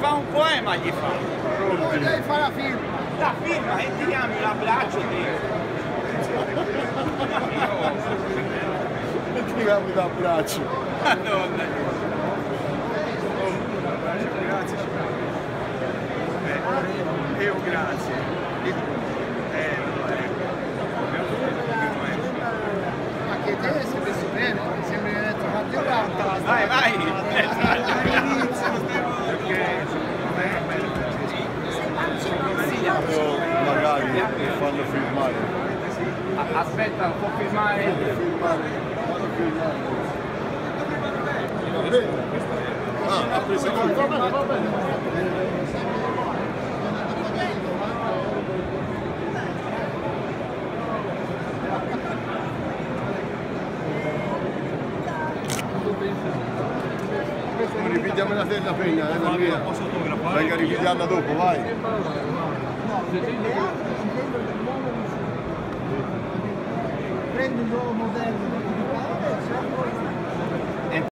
fa un poema, gli fa. Poi lei fa la firma. La firma e tiriamo l'abbraccio dentro. Tiriamo l'abbraccio. Madonna. Grazie. Io grazie. Ma che te sei messo bene, sembri che hai trovato la Vai, vai. magari mi fanno filmare. Aspetta, può filmare. Ah, ha preso il va bene. Ripigliamo la tenda penna, la mia. Venga a ripigliarla dopo, vai. Prendi il nuovo modello.